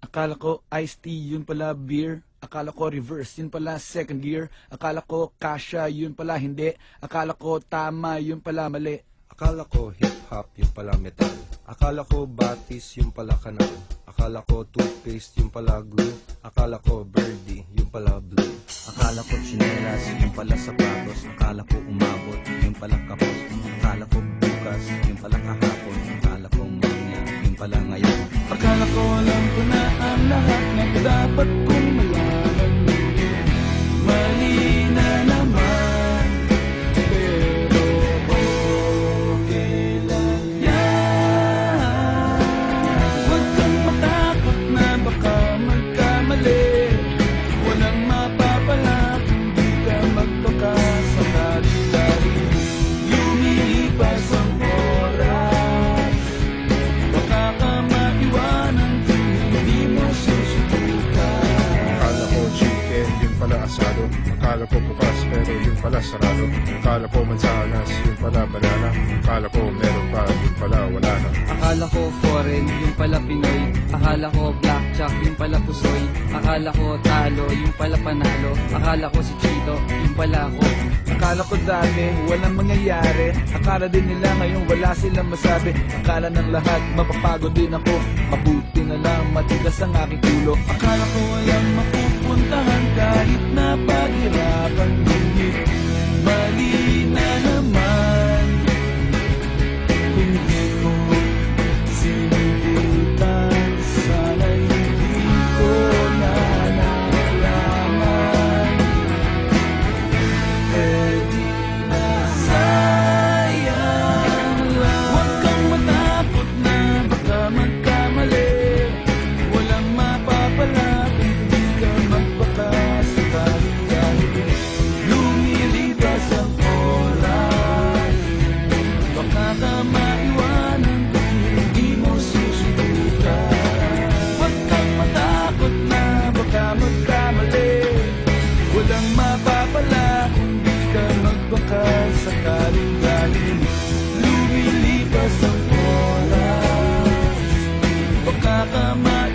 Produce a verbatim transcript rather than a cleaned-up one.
Akala ko iced tea, yun pala beer. Akala ko reverse, yun pala second gear. Akala ko kasha, yun pala hindi. Akala ko tama, yun pala mali. Akala ko hip-hop, yung pala metal. Akala ko batis, yung pala kanal. Akala ko toothpaste, yung pala glue. Akala ko birdie, yung pala blue. Akala ko tsinelas, yung pala sapatos. Akala ko umabot, yung pala kapos. Akala ko bukas, yung pala kahapon. Akala ko mamaya, yung pala ngayon. Akala ko alam ko na ang lahat na dapat kong malaman. Mali na naman, pero okay lang yan. Huwag kang matakot na baka magkamali. Walang mapapala kung di ka magpakasakali. Dahil lumilipas ang oras, baka ka maiwanan kung hindi mo susubukan. Akala ko chicken, yun pala asado. Akala ko bukas, pero yun pala sarado. Akala ko mansanas, yun pala banana. Akala ko meron pa, yun pala wala na. Akala ko foreign, yung pala Pinoy. Akala ko blackjack, yung pala pusoy. Akala ko talo, yung pala panalo. Akala ko si Chito, yung pala ako. Akala ko dati walang mangyayari. Akala din nila ngayon wala silang masabi. Akala ng lahat mapapagod din ako. Mabuti na lang matigas ang aking ulo. Akala ko walang mapupuntahan kahit na paghirapan. Ngunit mali na naman kung di ko sinubukan. Sana'y hindi ko na nalaman. Eh di na sayang lang. Huwag kang matakot na baka magkamali. Walang mapapala kung di ka magpakasakali. Dahil lumilipas ang oras, baka ka maiwanan kung hindi mo susubukan. Huwag kang matakot na baka magkamali. Walang mapapala kung di ka magpakasakali. Dahil lumilipas ang oras, baka ka maiwanan